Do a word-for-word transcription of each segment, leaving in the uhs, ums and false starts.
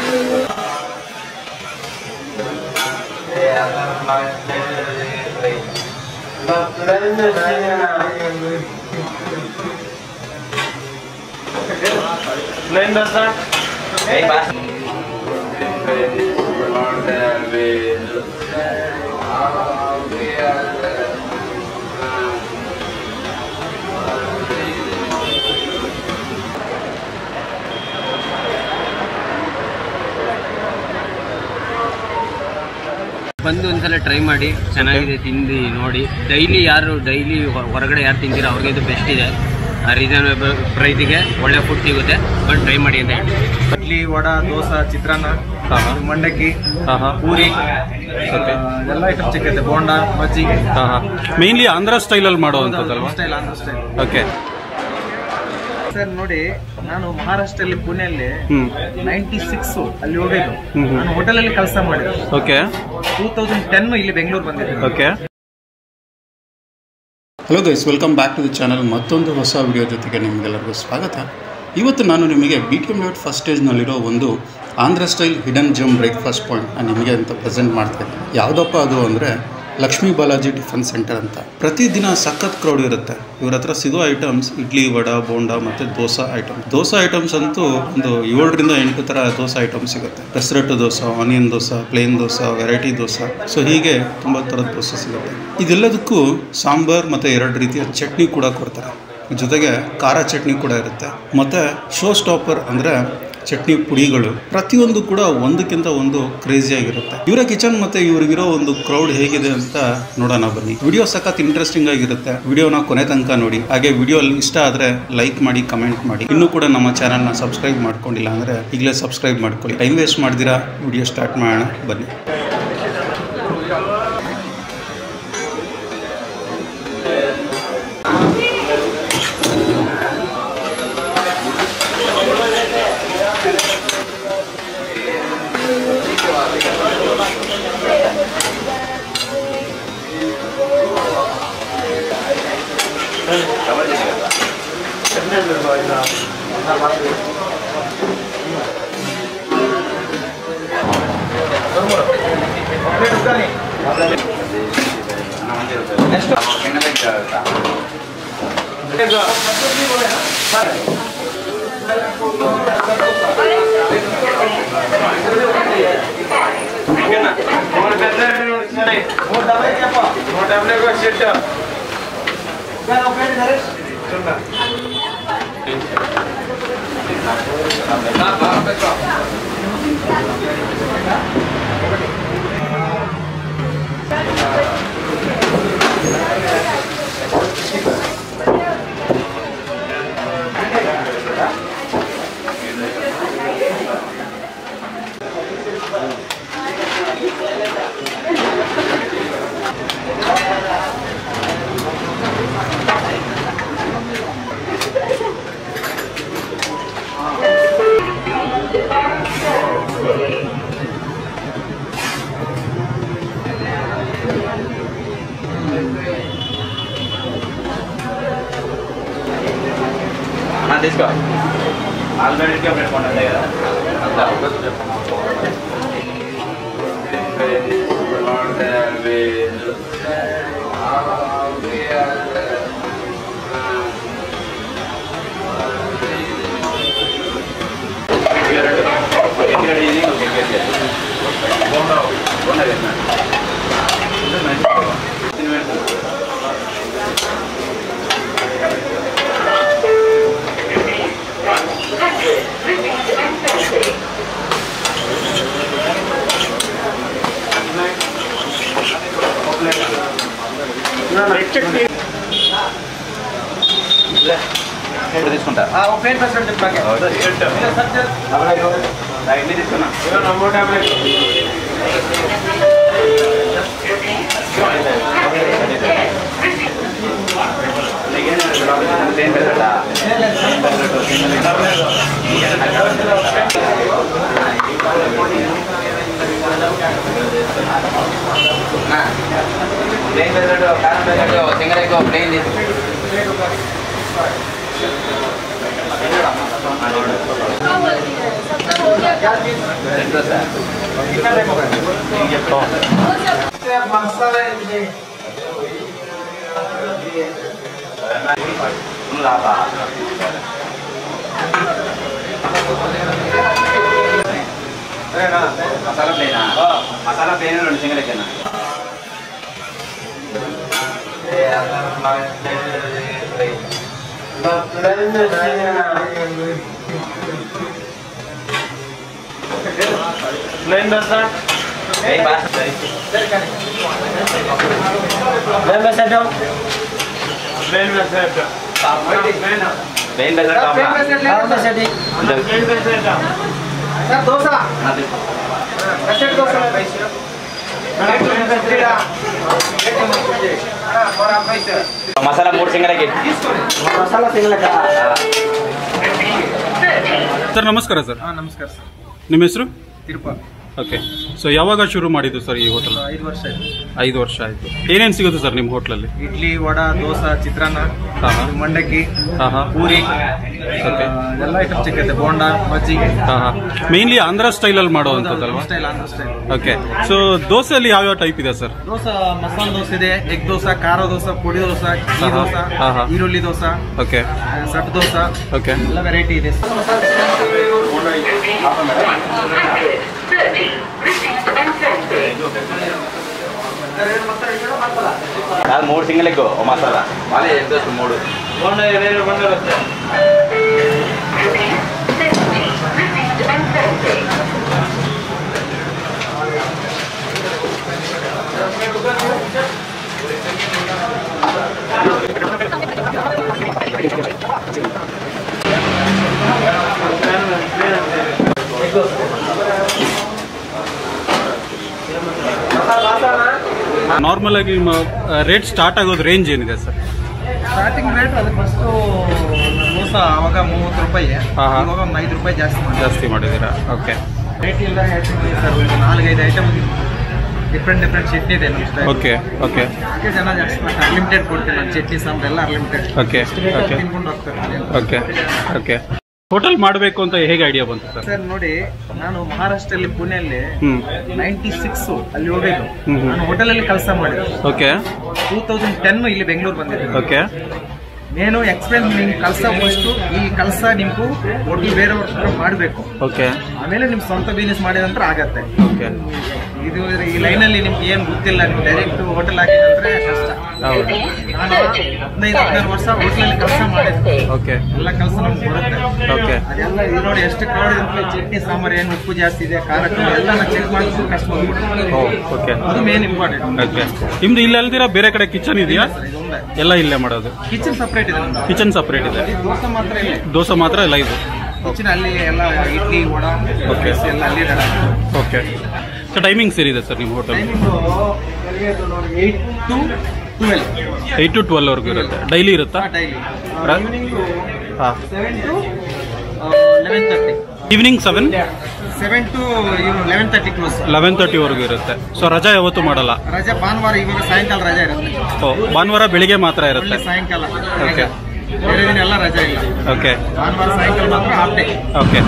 Nine percent. Hey, boss. ಬಂದು ಒಂದ್ಸಲ try ಮಾಡಿ, ಚೆನ್ನಾಗಿದೆ, ತಿಂದು ನೋಡಿ. ಡೈಲಿ ಯಾರು ಡೈಲಿ ಹೊರಗಡೆ ಯಾರು ತಿಂತೀರೋ ಅವ್ರಿಗೆ ಇದು ಬೆಸ್ಟ್ ಇದೆ. ರೀಸನಬಲ್ ಪ್ರೈಸಿಗೆ ಒಳ್ಳೆ ಫುಡ್ ಸಿಗುತ್ತೆ, ಬಟ್ ಟ್ರೈ ಮಾಡಿ ಅಂತ ಹೇಳಿ. ಇಡ್ಲಿ, ವಡಾ, ದೋಸೆ, ಚಿತ್ರಾನ್ನ, ಮಂಡಕ್ಕಿ, ಪೂರಿ ಎಲ್ಲ ಐಟಮ್ ಸಿಗುತ್ತೆ. ಬೋಂಡ, ಮಜ್ಜಿಗೆ. ಮೇನ್ಲಿ ಆಂಧ್ರ ಸ್ಟೈಲಲ್ಲಿ ಮಾಡುವಂಥದ್ದಲ್ವಾ? Style Andhra style. Okay sir ನೋಡಿ, ನಾನು ಮಹಾರಾಷ್ಟ್ರಲ್ಲಿ ಪುಣೆಯಲ್ಲಿ ನೈಂಟಿ ಸಿಕ್ಸ್ ಅಲ್ಲಿ ಹೋಗಿದ್ದು. ನಾನು ಹೋಟೆಲ್ ಅಲ್ಲಿ ಕೆಲಸ ಮಾಡಿದೆ. ಓಕೆ ಟೂ ತೌಸಂಡ್ ಟೆನ್ ಇಲ್ಲಿ ಬೆಂಗಳೂರು ಬಂದಿದ್ದೆ. Okay hello guys, welcome back to the channel. ಮತ್ತೊಂದು ಹೊಸ ವಿಡಿಯೋ ಜೊತೆಗೆ ನಿಮಗೆಲ್ಲರಿಗೂ ಸ್ವಾಗತ. ಇವತ್ತು ನಾನು ನಿಮಗೆ B T M layout first ಸ್ಟೇಜ್ನಲ್ಲಿರೋ ಒಂದು Andhra style hidden gem breakfast point ನಾನು ನಿಮಗೆ ಅಂತ ಪ್ರೆಸೆಂಟ್ ಮಾಡ್ತಾ ಇದ್ದೀನಿ. ಯಾವುದಪ್ಪ ಅದು ಅಂದರೆ ಲಕ್ಷ್ಮೀ ಬಾಲಾಜಿ ಟಿಫನ್ ಸೆಂಟರ್ ಅಂತ. ಪ್ರತಿದಿನ ಸಖತ್ ಕ್ರೌಡ್ ಇರುತ್ತೆ. ಇವ್ರ ಹತ್ರ ಸಿಗೋ ಐಟಮ್ಸ್ ಇಡ್ಲಿ, ವಡಾ, ಬೋಂಡ ಮತ್ತು ದೋಸೆ ಐಟಮ್. ದೋಸೆ ಐಟಮ್ಸ್ ಅಂತೂ ಒಂದು ಏಳರಿಂದ ಎಂಟು ಥರ ದೋಸೆ ಐಟಮ್ಸ್ ಸಿಗುತ್ತೆ. Pesarattu dosa, onion dosa, plain dosa, variety dosa, so ಹೀಗೆ ತುಂಬ ಥರದ ದೋಸೆ ಸಿಗುತ್ತೆ. ಇದೆಲ್ಲದಕ್ಕೂ ಸಾಂಬಾರ್ ಮತ್ತು ಎರಡು ರೀತಿಯ ಚಟ್ನಿ ಕೂಡ ಕೊಡ್ತಾರೆ. ಜೊತೆಗೆ ಖಾರ ಚಟ್ನಿ ಕೂಡ ಇರುತ್ತೆ. ಮತ್ತು ಶೋ ಸ್ಟಾಪರ್ ಅಂದರೆ ಚಟ್ನಿ ಪುಡಿಗಳು ಪ್ರತಿಯೊಂದು ಕೂಡ ಒಂದಕ್ಕಿಂತ ಒಂದು ಕ್ರೇಜಿಯಾಗಿರುತ್ತೆ. ಇವರ ಕಿಚನ್ ಮತ್ತು ಇವ್ರಿಗಿರೋ ಒಂದು ಕ್ರೌಡ್ ಹೇಗಿದೆ ಅಂತ ನೋಡೋಣ ಬನ್ನಿ. ವಿಡಿಯೋ ಸಖತ್ ಇಂಟ್ರೆಸ್ಟಿಂಗ್ ಆಗಿರುತ್ತೆ. ವಿಡಿಯೋನ ಕೊನೆ ತನಕ ನೋಡಿ. ಹಾಗೆ ವಿಡಿಯೋ ಇಷ್ಟ ಆದರೆ ಲೈಕ್ ಮಾಡಿ, ಕಮೆಂಟ್ ಮಾಡಿ. ಇನ್ನೂ ಕೂಡ ನಮ್ಮ ಚಾನಲ್ನ ಸಬ್ಸ್ಕ್ರೈಬ್ ಮಾಡ್ಕೊಂಡಿಲ್ಲ ಅಂದರೆ ಈಗಲೇ ಸಬ್ಸ್ಕ್ರೈಬ್ ಮಾಡ್ಕೊಳ್ಳಿ. ಟೈಮ್ ವೇಸ್ಟ್ ಮಾಡ್ದಿರಾ ವಿಡಿಯೋ ಸ್ಟಾರ್ಟ್ ಮಾಡೋಣ ಬನ್ನಿ. తీసుకో ఆల్రెడీ పెట్టుకుంటుంది కదా తీసుకుంటా ప్లేట్ ఫస్ట్ ఇడ్లీ తీసుకున్నా నమ్మో టాబ్లెట్ ప్లేన్ పెసరట్టు కారం పెసరట్టు సింగర్ ఎక్కువ ప్లేన్ తీసు मसाला प्लेन मसाला प्लेन రెండు సింగల్ ఎక్కన प्लेन दसा ए बात प्लेन दसा दो प्लेन दसा प्लेन प्लेन दसा टॉप दसा दी प्लेन दसा सर दोसा कचट दोसा पैसे मसाला ಮೂರು ಸಿಂಗಲ್ ಆಗಿ ಮಸಾಲಾ ಸಿಂಗಲ್ ಆಗಿ ಸರ್ ನಮಸ್ಕಾರ ಸರ್. ಹಾಂ ನಮಸ್ಕಾರ ಸರ್. ನಿಮ್ಮ ಹೆಸರು? ತಿರುಪತಿ. ಓಕೆ. ಸೊ ಯಾವಾಗ ಶುರು ಮಾಡಿದ್ದು ಸರ್ ಈ ಹೋಟೆಲ್? ಐದು ವರ್ಷ ಆಯಿತು. ಐದು ವರ್ಷ ಆಯಿತು. ಏನೇನು ಸಿಗುತ್ತೆ ಸರ್ ನಿಮ್ಮ ಹೋಟ್ಲಲ್ಲಿ? ಇಡ್ಲಿ, ವಡಾ, ದೋಸೆ, ಚಿತ್ರಾನ್ನ, ಮಂಡಕ್ಕಿ, ಹಾಂ ಹಾಂ ಪೂರಿ, ಓಕೆ, ಎಲ್ಲ ಐಟಮ್ ಸಿಗುತ್ತೆ. ಬೋಂಡ, ಮಜ್ಜಿಗೆ. ಹಾಂ ಹಾಂ ಮೇನ್ಲಿ ಆಂಧ್ರ ಸ್ಟೈಲಲ್ಲಿ ಮಾಡುವಂಥದ್ದಲ್ವಾ? Style Andhra style. Okay. So ದೋಸೆಯಲ್ಲಿ ಯಾವ್ಯಾವ ಟೈಪ್ ಇದೆ ಸರ್? ದೋಸೆ ಮಸಾಲೆ ದೋಸೆ ಇದೆ, ಎಗ್ ದೋಸೆ, ಖಾರ ದೋಸೆ, ಪುಡಿ ದೋಸೆ, ಘೀ ದೋಸೆ, ಹಾ, ಹಾ. ಈರುಳ್ಳಿ dosa, okay, set dosa, okay, ಎಲ್ಲ ವೆರೈಟಿ ಇದೆ. ಮೂರು ಸಿಂಗಲ್ ಎಗ್ ಮಸಾಲ ಮಾಲೆ ಎಷ್ಟು ಮೂರು ನಾರ್ಮಲ್ ಆಗಿ ರೇಟ್ ಸ್ಟಾರ್ಟ್ ಆಗೋದು ರೇಂಜ್ ಏನಿದೆ ಸರ್? ಸ್ಟಾರ್ಟಿಂಗ್ ರೇಟ್ ಅದು ಫಸ್ಟು ದೋಸೆ ಆವಾಗ ಮೂವತ್ತು ರೂಪಾಯಿ, ಹಾ, ಹಾ. ಇವಾಗ ಒಂದು ಐದು ರೂಪಾಯಿ ಜಾಸ್ತಿ ಮಾಡಿ ಜಾಸ್ತಿ ಮಾಡಿದ್ದೀರಾ? ಓಕೆ. ರೇಟ್ ಇಲ್ಲ ಹೇಳ್ತೀನಿ ಸರ್. ಒಂದು ನಾಲ್ಕೈದು ಐಟಮ್ ಡಿಫ್ರೆಂಟ್ ಡಿಫ್ರೆಂಟ್ ಚಟ್ನಿ ಇದೆ ನಮ್ಮ ಸ್ಟೈಲ್. ಓಕೆ, ಓಕೆ, ಅದಕ್ಕೆ ಜನ ಜಾಸ್ತಿ ಮಾಡ್ತಾರೆ. ಅನ್ಲಿಮಿಟೆಡ್ ಕೊಡ್ತೀನಿ ನಾನು ಚಟ್ನಿ ಸಾಂಬಾರ್ ಎಲ್ಲ ಅನ್ಲಿಮಿಟೆಡ್. ಓಕೆ, ಓಕೆ, ತಿನ್ಕೊಂಡು ಹೋಗ್ತಾರೆ. Okay, okay. ಹೋಟೆಲ್ ಮಾಡಬೇಕು ಅಂತ ಹೇಗೆ ಐಡಿಯಾ ಬಂತು ಸರ್? ಸರ್ ನೋಡಿ, ನಾನು ಮಹಾರಾಷ್ಟ್ರಲ್ಲಿ ಪುಣೆಯಲ್ಲಿ ಹ್ಮ್ ನೈಂಟಿ ಸಿಕ್ಸ್ ಅಲ್ಲಿ ಹೋಗಿದ್ದು. ಹ್ಮ್, ಹ್ಮ್. ನಾನು ಹೋಟೆಲಲ್ಲಿ ಕೆಲಸ ಮಾಡಿದ್ದು. ಓಕೆ, ಟೂ ತೌಸಂಡ್ ಟೆನ್ ಇಲ್ಲಿ ಬೆಂಗಳೂರು ಬಂದಿದ್ದೆ. ಓಕೆ, నేను ಎಕ್ಸ್ಪ್ಲೇನ್ ನಿಮ್ಗೆ ಕಲಸ ಫಸ್ಟು ಈ ಕಲಸ ನಿಮ್ಗೂ ಹೋಟೆಲ್ ಬೇರೆಯವ್ರ ಹತ್ರ ಮಾಡಬೇಕು. ಓಕೆ, ಆಮೇಲೆ ನಿಮ್ ಸ್ವಂತ ಬಿಸ್ನೆಸ್ ಮಾಡಿದ ನಂತರ ಆಗತ್ತೆ. ಓಕೆ. ಇದು ಈ ಲೈನಲ್ಲಿ ನಿಮ್ಗೆ ಏನು ಗೊತ್ತಿಲ್ಲ, ನೀವು ಡೈರೆಕ್ಟ್ ಹೋಟೆಲ್ ಹಾಕಿದಂದ್ರೆ ಕಷ್ಟ. ಹೌದು. ನಾನು ಹದಿನೈದು ಹದಿನಾರು ವರ್ಷ ಹೋಟ್ಲಲ್ಲಿ ಕೆಲಸ ಮಾಡಿದ್ದೆ. ಓಕೆ, ಎಲ್ಲ ಕೆಲಸ ನಮ್ಗೆ ಬರುತ್ತೆ. ಓಕೆ, ಅದೆಲ್ಲ ಇದು ನೋಡಿ ಎಷ್ಟು ಕ್ರೌಡ್ ಇದೆ. ಚಟ್ನಿ ಸಾಂಬಾರು ಏನು ಉಪ್ಪು ಜಾಸ್ತಿ ಇದೆ, ಖಾರ ಕಮ್ಮಿ ಎಲ್ಲ ನಾನು ಚೆಕ್ ಮಾಡಿದ್ರು ಕಷ್ಟ ಬಂದ್ಬಿಟ್ಟು. ಓ, ಓಕೆ, ಅದು ಮೇನ್ ಇಂಪಾರ್ಟೆಂಟ್. ಓಕೆ. ನಿಮ್ದು ಇಲ್ಲಿ ಅಲ್ದಿರಾ ಬೇರೆ ಕಡೆ ಕಿಚನ್ ಇದೆಯಾ? ಇದೊಂದೇ ಎಲ್ಲ ಇಲ್ಲೇ ಮಾಡೋದು? ಕಿಚನ್ ಸಪ್ರೇಟ್ ಇದೆ ನಮ್ದು. ಕಿಚನ್ ಸಪ್ರೇಟ್ ಇದೆ, ದೋಸೆ ಮಾತ್ರ ಇಲ್ಲ. ದೋಸೆ ಮಾತ್ರ ಎಲ್ಲ ಇದು. ಕಿಚನ್ ಅಲ್ಲಿ ಎಲ್ಲ ಇಡ್ಲಿ, ವಡಾ, ಓಕೆ, ಎಲ್ಲ ಅಲ್ಲಿ ಇದೆ. ಓಕೆ. ಸೊ ಟೈಮಿಂಗ್ಸ್ ಏನಿದೆ ಸರ್ ನಿಮ್ಮ hotel? Timing eight to twelve. Eight to ಟ್ವೆಲ್ವರೆಗೂ ಇರುತ್ತೆ. ಡೈಲಿ ಇರುತ್ತಾ? ಡೈಲಿ. ರ- ಈವ್ನಿಂಗು ಹಾಂ, seven to eleven thirty. Evening seven seven to eleven thirty close. Eleven ತರ್ಟಿವರೆಗೂ ಇರುತ್ತೆ. ಸೊ ರಜಾ ಯಾವತ್ತೂ ಮಾಡಲ್ಲ? ರಜೆ ಭಾನುವಾರ, ಇವಾಗ ಸಾಯಂಕಾಲ ರಜೆ ಇರುತ್ತೆ. ಓ, ಭಾನುವಾರ ಬೆಳಿಗ್ಗೆ ಮಾತ್ರ ಇರುತ್ತೆ? ಒಳ್ಳೆ ಸಾಯಂಕಾಲ ಓಕೆ, ಬೇರೆ ದಿನ ಎಲ್ಲ ರಜೆ ಇಲ್ಲ. ಓಕೆ, ಭಾನುವಾರ ಸಾಯಂಕಾಲ ಮಾತ್ರ half day. Okay.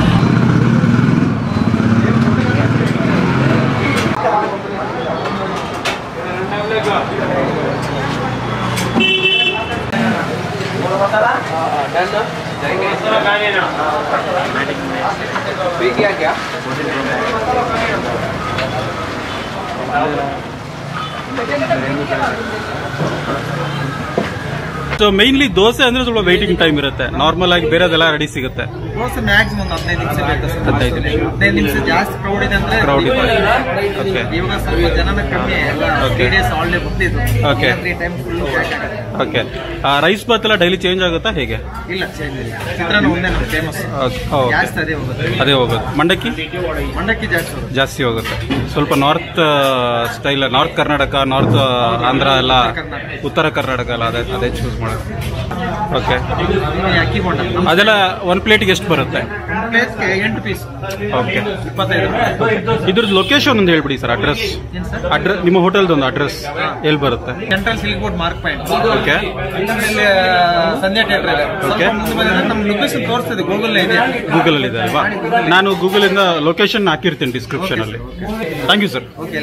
So mainly dosa ಅಂದ್ರೆ ಸ್ವಲ್ಪ ವೇಟಿಂಗ್ ಟೈಮ್ ಇರುತ್ತೆ. ನಾರ್ಮಲ್ ಆಗಿ ಬೇರೆದೆಲ್ಲ ರೆಡಿ ಸಿಗುತ್ತೆ. ದೋಸೆ ಮ್ಯಾಕ್ಸಿಮಮ್ ಒಂದು ಹದಿನೈದು ನಿಮಿಷ ಬೇಕು ಸರ್. ಹದಿನೈದು ನಿಮಿಷ. ಹದಿನೈದು ನಿಮಿಷ ಜಾಸ್ತಿ ಕ್ರೌಡ್ ಇದೆ ಅಂದ್ರೆ Crowd ಇದೆ. ಓಕೆ, ಇವಾಗ ಸ್ವಲ್ಪ ಜನನ ಕಮ್ಮಿ ಎಲ್ಲ. Okay. ತ್ರೀ ಡೇಸ್ ಆಲ್ರೆಡಿ ಗೊತ್ತಿದ್ದು. Okay. Three time full cash ಆಗುತ್ತೆ. ಓಕೆ. ರೈಸ್ ಬಾತ್ ಎಲ್ಲ ಡೈಲಿ ಚೇಂಜ್ ಆಗುತ್ತಾ ಹೇಗೆ? ಇಲ್ಲ, ಚೇಂಜ್ ಇಲ್ಲ. ಚಿತ್ರಾನ್ನ ಒಂದೇ ನಮ್ಮ ಫೇಮಸ್. Okay, okay. ಜಾಸ್ತಿ ಅದೇ ಹೋಗುತ್ತೆ. ಅದೇ ಹೋಗುತ್ತೆ. ಮಂಡಕ್ಕಿ ಮಂಡಕ್ಕಿ ಜಾಸ್ತಿ ಹೋಗುತ್ತೆ. ಜಾಸ್ತಿ ಹೋಗುತ್ತೆ. ಸ್ವಲ್ಪ north style, north Karnataka, north Andhra ಎಲ್ಲ, ಉತ್ತರ ಕರ್ನಾಟಕ ಎಲ್ಲ ಅದೇ ಅದೇ ಚೂಸ್ ಮಾಡೋದು. ಓಕೆ. ಆಮೇಲೆ ಅಕ್ಕಿ ಬೋಂಡ. ಅದೆಲ್ಲ ಒಂದು ಪ್ಲೇಟಿಗೆ ಎಷ್ಟು ಬರುತ್ತೆ? ಪ್ಲೇಟ್ಸ್ಗೆ ಎಂಟು ಪೀಸ್. ಓಕೆ, ಇಪ್ಪತ್ತೈದು. ಇದ್ರದ್ದು ಲೊಕೇಶನ್ ಒಂದು ಹೇಳ್ಬಿಡಿ ಸರ್, ಅಡ್ರೆಸ್. ಅಡ್ರೆಸ್ ನಿಮ್ಮ ಹೋಟೆಲ್ದು ಒಂದು ಅಡ್ರೆಸ್ ಎಲ್ಲಿ ಬರುತ್ತೆ? Central silk board mark point. Okay, Sandhya theatre ಇದೆ. ಓಕೆ, ನಮ್ಮ ಲೊಕೇಶನ್ ತೋರಿಸ್ತಿದೆ, ಗೂಗಲ್ ಇದೆ. ಗೂಗಲ್ ಅಲ್ಲಿ ಇದೆ ಅಲ್ವಾ? ನಾನು ಗೂಗಲ್ ಇಂದ ಲೊಕೇಶನ್ ಹಾಕಿರ್ತೀನಿ ಡಿಸ್ಕ್ರಿಪ್ಷನ್ ಅಲ್ಲಿ. Thank you sir. ಓಕೆ.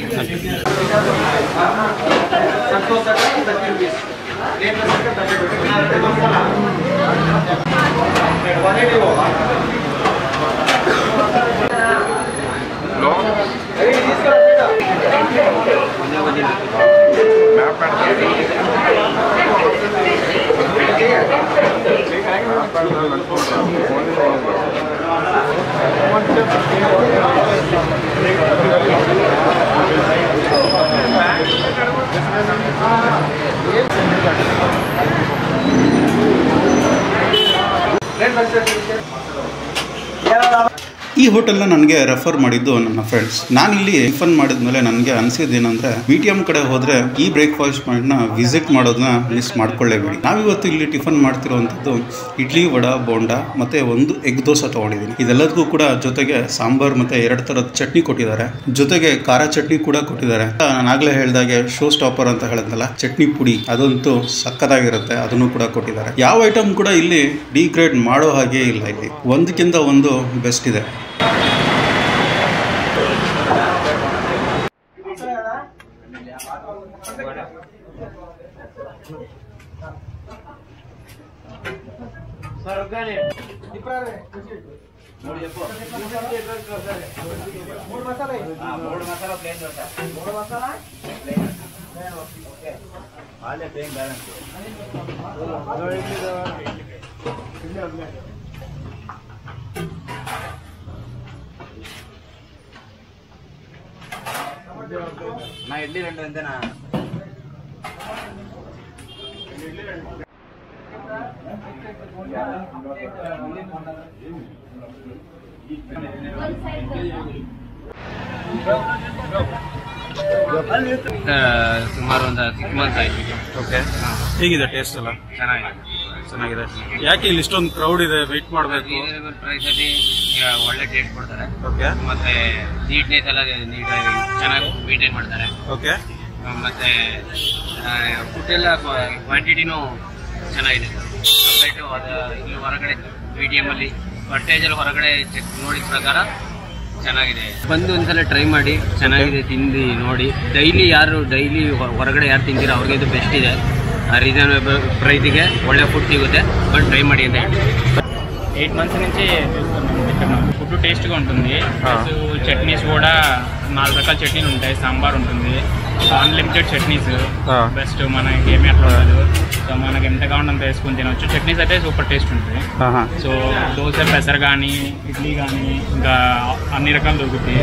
ಈ ಹೋಟೆಲ್ನ ನನಗೆ ರೆಫರ್ ಮಾಡಿದ್ದು ನನ್ನ ಫ್ರೆಂಡ್ಸ್. ನಾನಿಲ್ಲಿ ಟಿಫನ್ ಮಾಡಿದ್ಮೇಲೆ ನನಗೆ ಅನಿಸಿದ್ದೇನೆಂದ್ರೆ ಬಿ ಟಿ ಎಂ ಕಡೆ ಹೋದ್ರೆ ಈ ಬ್ರೇಕ್ಫಾಸ್ಟ್ ಪಾಯಿಂಟ್ನ ವಿಸಿಟ್ ಮಾಡೋದನ್ನ ಮಿಸ್ ಮಾಡ್ಕೊಳ್ಳೇಬೇಡಿ. ನಾವಿವತ್ತು ಇಲ್ಲಿ ಟಿಫನ್ ಮಾಡ್ತಿರುವಂಥದ್ದು ಇಡ್ಲಿ, ವಡ, ಬೋಂಡ ಮತ್ತೆ ಒಂದು ಎಗ್ ದೋಸೆ ತಗೊಂಡಿದ್ದೀನಿ. ಇದೆಲ್ಲದಕ್ಕೂ ಕೂಡ ಜೊತೆಗೆ ಸಾಂಬಾರ್ ಮತ್ತೆ ಎರಡು ಥರದ ಚಟ್ನಿ ಕೊಟ್ಟಿದ್ದಾರೆ, ಜೊತೆಗೆ ಖಾರ ಚಟ್ನಿ ಕೂಡ ಕೊಟ್ಟಿದ್ದಾರೆ. ನಾನು ಆಗ್ಲೇ ಹೇಳ್ದಾಗೆ ಶೋ ಸ್ಟಾಪರ್ ಅಂತ ಹೇಳಿದ್ನಲ್ಲ, ಚಟ್ನಿ ಪುಡಿ, ಅದಂತೂ ಸಕ್ಕತ್ತಾಗಿರುತ್ತೆ, ಅದನ್ನು ಕೂಡ ಕೊಟ್ಟಿದ್ದಾರೆ. ಯಾವ ಐಟಮ್ ಕೂಡ ಇಲ್ಲಿ ಡಿಗ್ರೇಡ್ ಮಾಡೋ ಹಾಗೆ ಇಲ್ಲ. ಇಲ್ಲಿ ಒಂದಕ್ಕಿಂತ ಒಂದು ಬೆಸ್ಟ್ ಇದೆ. ನಾ ಇಡ್ಲಿ రెండు అంతేనా? ಸುಮಾರು ಒಂದು ಸಿಕ್ಸ್ ಮಂತ್ಸ್ ಆಯ್ತು. ಓಕೆ, ಹೇಗಿದೆ ಟೇಸ್ಟ್ ಎಲ್ಲ? ಚೆನ್ನಾಗಿದೆ ಚೆನ್ನಾಗಿದೆ. ಯಾಕೆ ಇಲ್ಲಿ ಇಷ್ಟೊಂದು ಕ್ರೌಡ್ ಇದೆ, ವೆಯ್ಟ್ ಮಾಡಬೇಕು? ರೀಸನಬಲ್ ಪ್ರೈಸ್ ಅಲ್ಲಿ ಒಳ್ಳೆ ಟೇಸ್ಟ್ ಕೊಡ್ತಾರೆ. ಓಕೆ, ಮತ್ತೆ ನೀಟ್ನೆಸ್ ಎಲ್ಲ ನೀಟಾಗಿ ಚೆನ್ನಾಗಿ ಮೇಂಟೈನ್ ಮಾಡ್ತಾರೆ. ಓಕೆ, ಮತ್ತೆ ಫುಡ್ ಎಲ್ಲ ಕ್ವಾಂಟಿಟಿನೂ ಚೆನ್ನಾಗಿದೆ ಕಂಪೇರ್ ಟು ಅದು ಇಲ್ಲಿ ಹೊರಗಡೆ ಪಿ ಟಿ ಎಮ್ ಅಲ್ಲಿ ಪರ್ಟೇಜ್ ಅಲ್ಲಿ ಹೊರಗಡೆ ಚೆಕ್ ನೋಡಿದ ಪ್ರಕಾರ ಚೆನ್ನಾಗಿದೆ. ಬಂದು ಒಂದ್ಸಲ ಟ್ರೈ ಮಾಡಿ, ಚೆನ್ನಾಗಿದೆ, ತಿಂದು ನೋಡಿ. ಡೈಲಿ ಯಾರು ಡೈಲಿ ಹೊರಗಡೆ ಯಾರು ತಿಂತೀರ ಅವ್ರಿಗೆ ಇದು ಬೆಸ್ಟ್ ಇದೆ. ರೀಸನಬಲ್ ಪ್ರೈಸಿಗೆ ಒಳ್ಳೆ ఫుడ్ సిగుతే బట్ ట్రై ಮಾಡಿ ಅಂತ ಹೇಳಿ. ఎయిట్ మంత్స్ నుంచి ఫుడ్ టేస్ట్గా ఉంటుంది. చట్నీస్ కూడా నాలుగు రకాల చట్నీలు ఉంటాయి, సాంబార్ ఉంటుంది, అన్లిమిటెడ్ చట్నీస్ బెస్ట్. మనకి ఏమీ అట్లా ఉండదు. సో మనకి ఎంత కావాలంటే అంత వేసుకుని తినవచ్చు. చట్నీస్ అయితే సూపర్ టేస్ట్ ఉంటుంది. సో దోశ, పెసర కానీ, ఇడ్లీ కానీ, ఇంకా అన్ని రకాలు దొరుకుతాయి.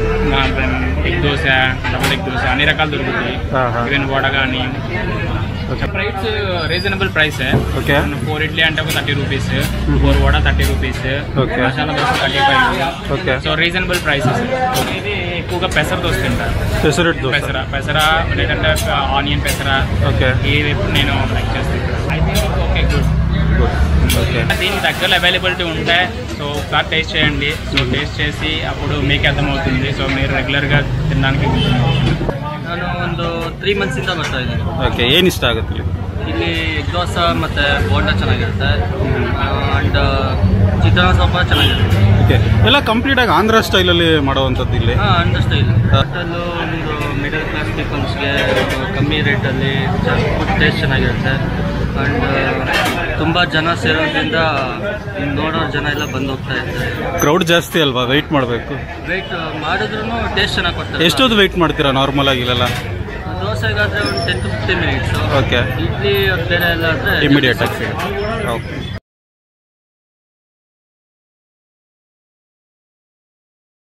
Egg dosa, double egg dosa అన్ని రకాలు దొరుకుతాయి. ఈవెన్ వడ కానీ. Price reasonable price. Okay, four idli అంటే ఒక thirty rupees, four vada thirty rupees, masala dosa thirty five. Okay, so reasonable prices. ఇది ఎక్కువగా పెసర దోశ తింటారు. పెసర పెసర లేదంటే ఆనియన్ పెసర. ఓకే, ఇది ఎప్పుడు నేను లైక్ చేస్తాను. I think okay, good good. Okay, దీని దగ్గరలో అవైలబిలిటీ ఉంటాయి. సో ఒకసారి టేస్ట్ చేయండి. సో టేస్ట్ చేసి అప్పుడు మీకు అర్థమవుతుంది. సో మీరు రెగ్యులర్గా తినడానికి. ನಾನು ಒಂದು ತ್ರೀ ಮಂತ್ಸಿಂದ ಬರ್ತಾ ಇದ್ದೀನಿ. ಓಕೆ, ಏನು ಇಷ್ಟ ಆಗುತ್ತೆ ಇಲ್ಲಿ? ಎಗ್ ದೋಸೆ ಮತ್ತು ಬೋಂಡ ಚೆನ್ನಾಗಿರುತ್ತೆ, ಆ್ಯಂಡ್ ಚಿತ್ರಾನ್ನ ಸಾಂಬಾರು ಚೆನ್ನಾಗಿರುತ್ತೆ. ಓಕೆ, ಎಲ್ಲ ಕಂಪ್ಲೀಟಾಗಿ ಆಂಧ್ರ ಸ್ಟೈಲಲ್ಲಿ ಮಾಡೋವಂಥದ್ದು ಇಲ್ಲಿ? ಹಾಂ, ಆಂಧ್ರ ಸ್ಟೈಲ್. ಹೋಟೆಲ್ಲು ಒಂದು ಮಿಡಲ್ ಕ್ಲಾಸ್ ಪೀಪಲ್ಸ್ಗೆ ಕಮ್ಮಿ ರೇಟಲ್ಲಿ ಫುಡ್ ಟೇಸ್ಟ್ ಚೆನ್ನಾಗಿರುತ್ತೆ. ಆ್ಯಂಡ್ ತುಂಬ ಜನ ಸೇರೋದ್ರಿಂದ ನೋಡೋ ಜನ ಎಲ್ಲ ಬಂದು ಹೋಗ್ತಾ ಇರ್ತಾರೆ. ಕ್ರೌಡ್ ಜಾಸ್ತಿ ಅಲ್ವಾ, ವೆಯ್ಟ್ ಮಾಡಬೇಕು? ವೆಯ್ಟ್ ಮಾಡಿದ್ರು ಟೇಸ್ಟ್ ಚೆನ್ನಾಗಿ ಕೊಡ್ತಾರೆ. ಎಷ್ಟೊತ್ತು ವೆಯ್ಟ್ ಮಾಡ್ತೀರಾ ನಾರ್ಮಲ್ ಆಗಿ ಇಲ್ಲೆಲ್ಲ? ದೋಸೆಗಾದರೆ ಒಂದು ten to fifteen minutes. Okay, idli ಬೇರೆ ಎಲ್ಲ ಆದರೆ ಇಮಿಡಿಯೇಟ್ ಆಗಿ. ಓಕೆ.